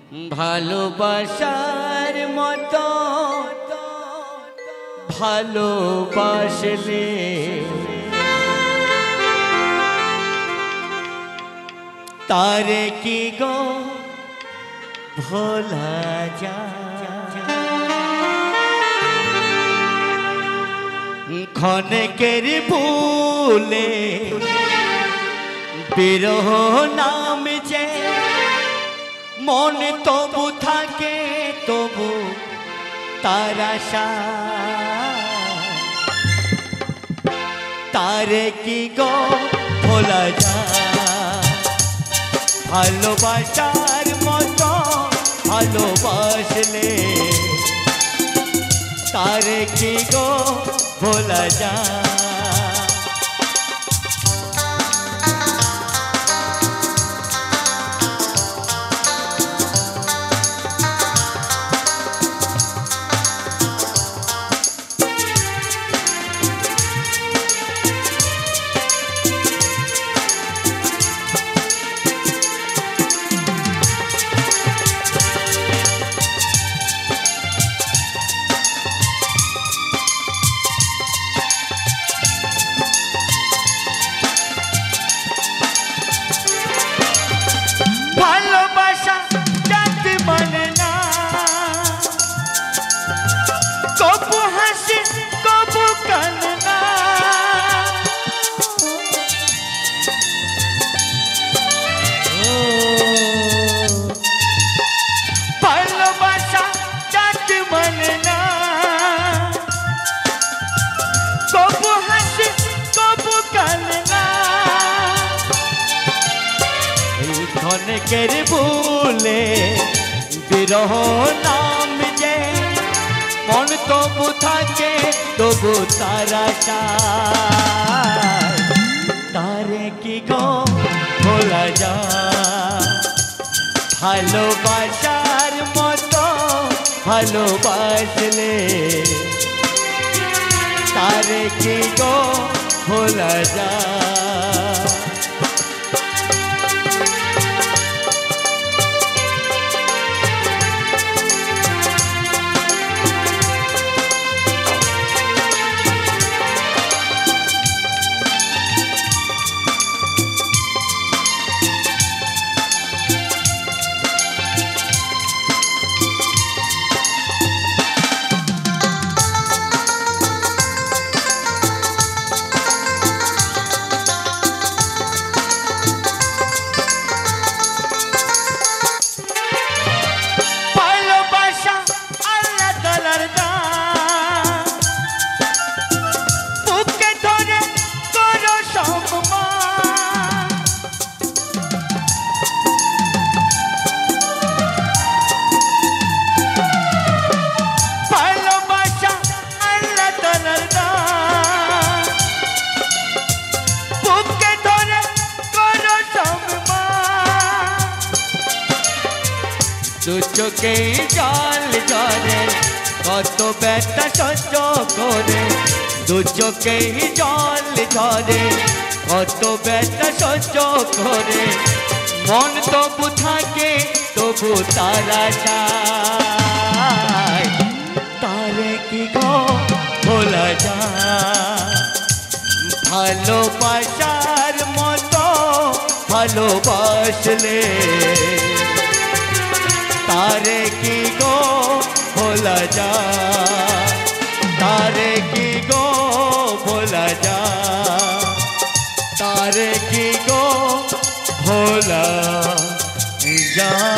ভালোবাসার মতো ভালোবাসলে তারে কি গো ভোলা যায় ক্ষণেকের ভুলে বিরহ নাম যে মন তবু থাকে তবু তার আশা তারে কি গো ভোলা যায় ভালোবাসার মতো ভালোবাসলে তারে কি গো ভোলা যায় ক্ষণেকের ভুলে বিরহ নাম যে মন তবু থাকে তবু তার আশা তারে কি গো ভোলা যায় ভালোবাসার মতো ভালোবাসলে তারে কি গো ভোলা যায় দু চোখে জল ঝরে কত ব্যথা সহ্য করে দু চোখে জল ঝরে কত ব্যথা সহ্য করে মন তবু থাকে তবু তার আশায় তারে কি গো ভোলা যায় ভালোবাসার মতো ভালোবাসলে तारे की गो भोला जा तारे की गो भोला जा तारे की गो भोला जा।